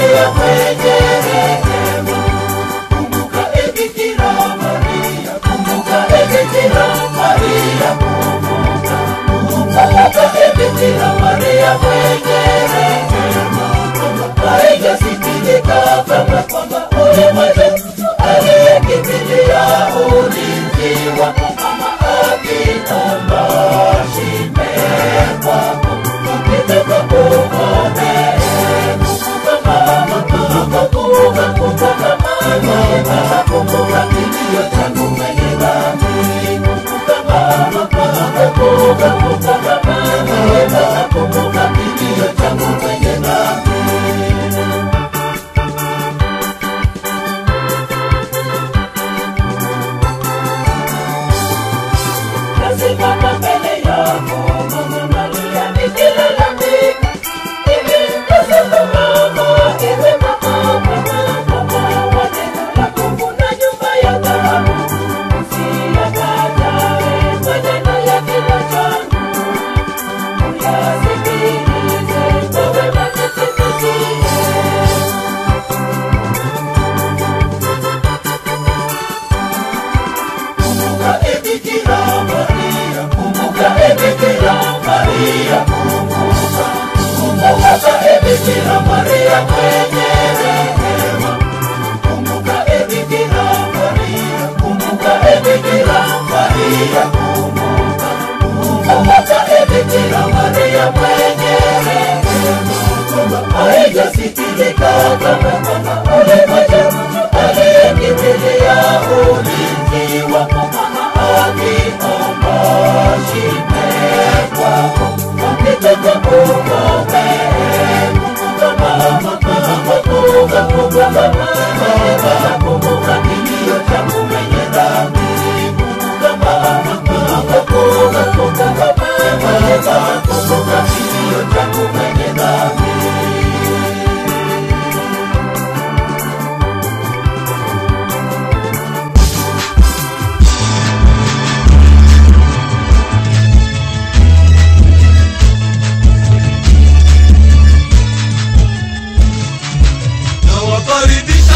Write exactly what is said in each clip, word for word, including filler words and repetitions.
Maria mwenye rehema. Kumbuka e Bikira Maria, kumbuka e Bikira Maria, kumbuka. Kumbuka e Bikira Maria mwenye rehema. Haijasikilika kama kwamba ulimwengu aliyekimbilia ulinzi wako mama akiomba shime kwako. Ukitaka kuone kumbuka mama, kumbuka, kumbuka, kumbuka mama, kumbuka kilio changu mwenye dhambi. Kumbuka mama, kumbuka, kumbuka, kumbuka mama, kumbuka kilio changu mwenye dhambi. Nasimama mbele yako Mama Maria nikilalamika, hivi nasema mama, hivi mama, mama, mama wa neno lako kuna nyumba ya dhahabu. Usiyakatae maneno ya kinywa changu, uyasikilize kwa wema nisikie. Kumbuka e Bikira Maria, kumbuka e Bikira Maria, kumbuka. Kumbuka e Bikira Maria mwenye rehema. Kumbuka e Bikira Maria, kumbuka e Bikira Maria, kumbuka. Kumbuka e Bikira Maria mwenye rehema. Haijasikilika kama kwamba ulimwengu aliyekimbilia ulinzi wako mama akiomba shime kwako. Ukitaka kuone kumbuka mama, kumbuka, kumbuka, kumbuka mama, kumbuka kilio changu mwenye dhambi. Kumbuka mama, kumbuka, kumbuka, kumbuka mama, kumbuka kilio changu mwenye dhambi. Nawakaribisha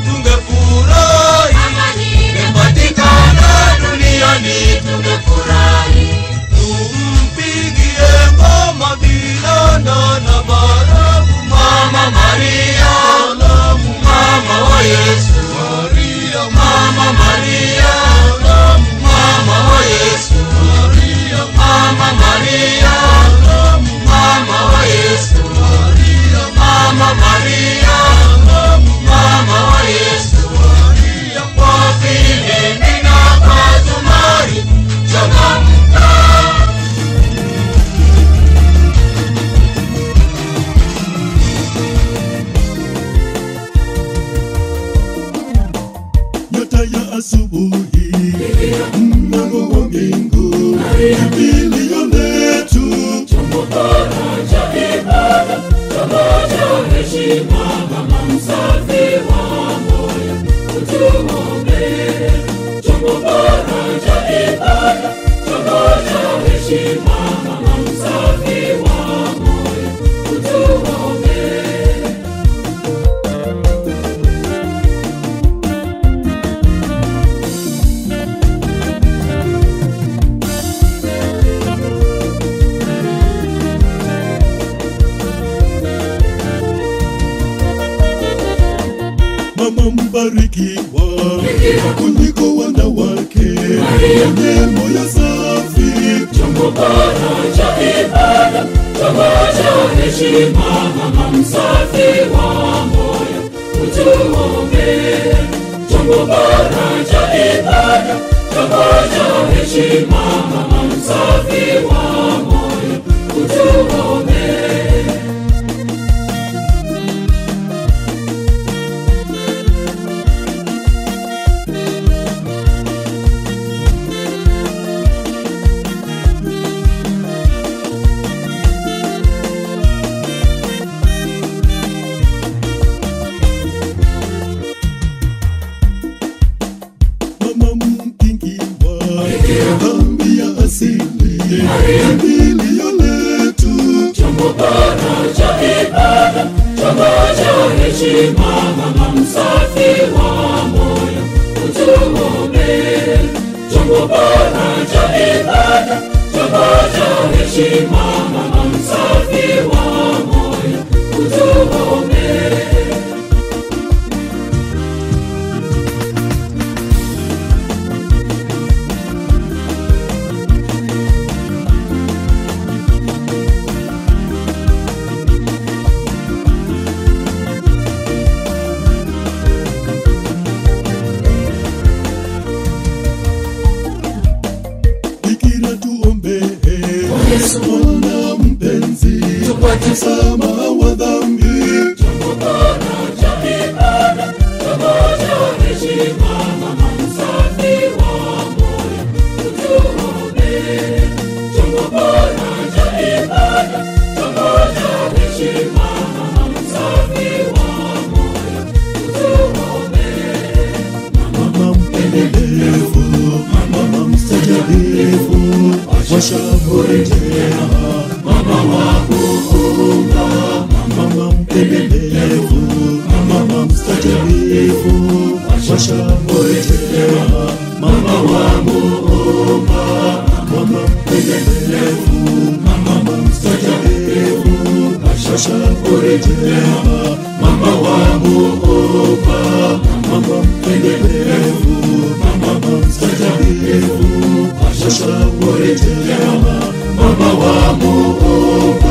tungefurahi. Ingepatikana duniani tungefurahi. Tumpigie ngoma vinanda na barabu Mama Maria, salamu Mama wa Yesu Maria, Mama Maria, salamu Mama wa Yesu Maria, Mama Maria, salamu Mama wa Yesu Maria, Mama Maria, salamu Mama wa Yesu Maria. Kwa filimbi na kazumari changamka. Nyota ya asubuhi, mlango wa mbingu, kimbilio letu, chombo bora cha ibada, chombo cha heshima, mama msafi wa moyo, utuombee. Chombo bora cha ibada, chombo cha heshima, mama msafi wa moyo, utuombee. mama mbarikiwa kuliko wanawake, mwenye moyo safi, chombo bora cha ibada, chombo cha heshima, mama msafi wa moyo, utuombee. Chombo bora cha ibada, chombo cha heshima, mama msafi wa moyo, utuombee. mama mkingiwa, dhambi ya asili, kimbilio letu, Chombo bora cha ibada, chombo cha heshima, mama msafi wa moyo, utuombee. Chombo bora cha ibada, chombo cha heshima, mama msafi wa moyo, utuombee. bikira tuombee, Bwana mpenzi, Tupate msamaha wa dhambi, chombo bora cha ibada, chombo cha heshima, mama msafi wa moyo, utuombee. Chombo bora cha ibada, chombo cha heshima, mama msafi wa moyo, utuombee. mama mpendelevu, mama mstajabifu, washauri njema, mama wa kuumba, mama mpendelevu, mama mstajabifu, washauri njema, mama wa kuumba, mama mpendelevu, mama mstajabifu, washauri njema, mama wa kuumba, mama mpendelevu, mama mstajabifu, washauri njema, mama wa kuumba.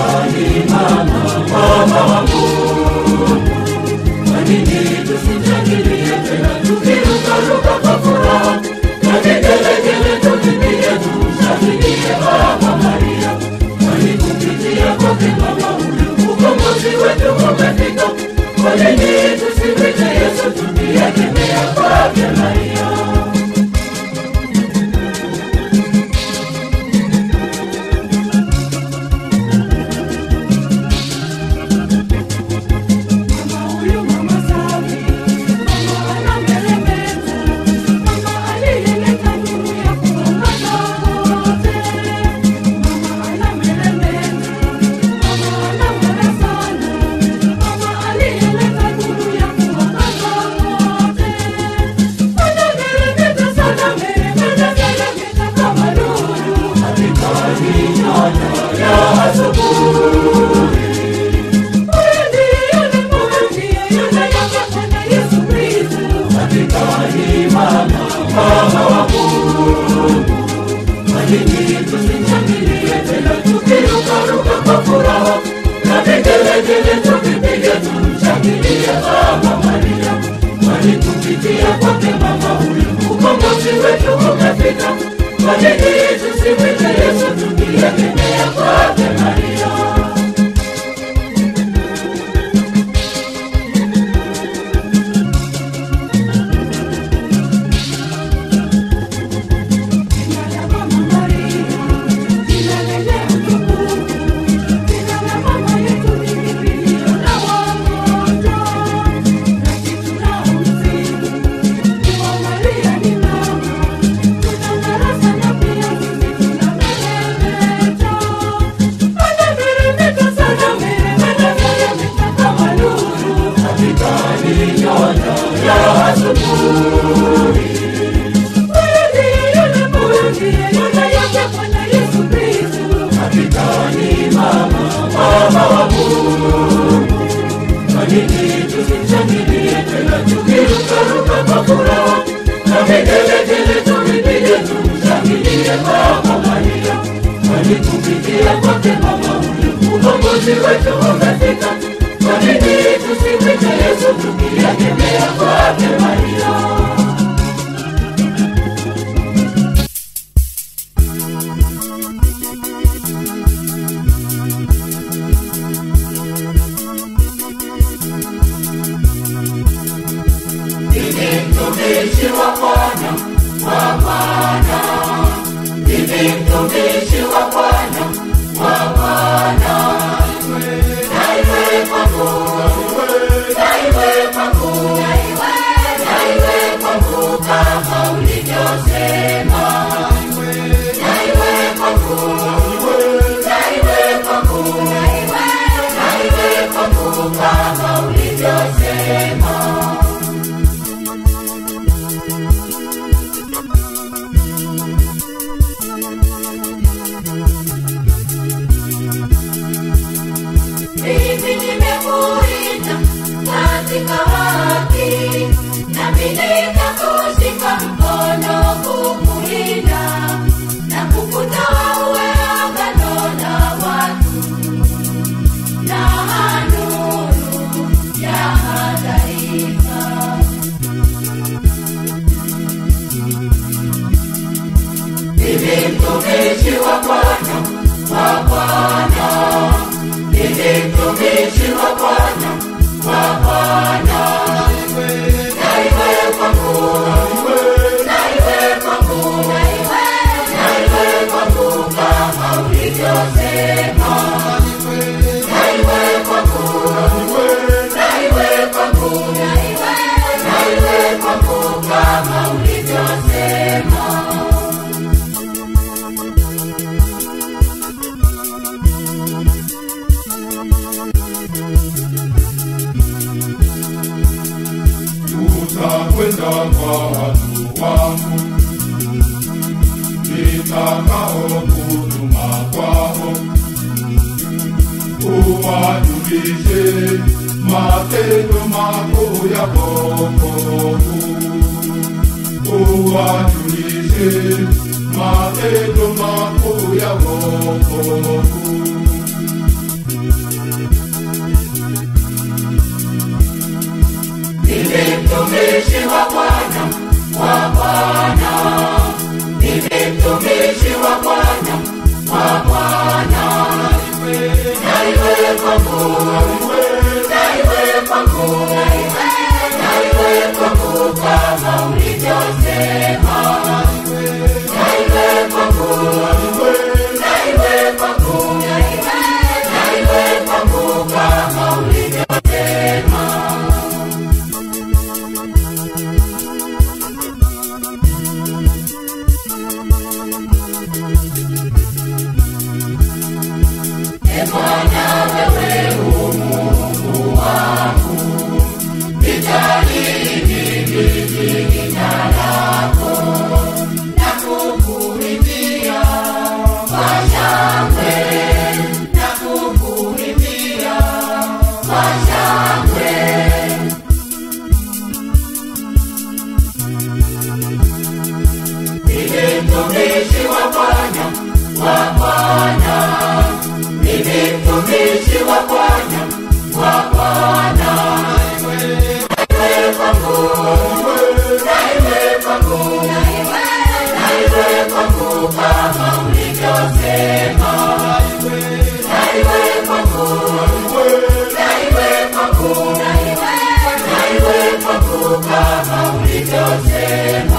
ni mama, mama wa Mungu. Kwa nini tusishangilie tena tukirukaruka kwa furaha, na vigelegele tukipiga tumshangilie Baba Maria? Kwani kupitia kwake mama huyu ukombozi wetu umefika. Kwa nini tusimwite Yesu tukiegemea kwake Maria? Kama ulivyosema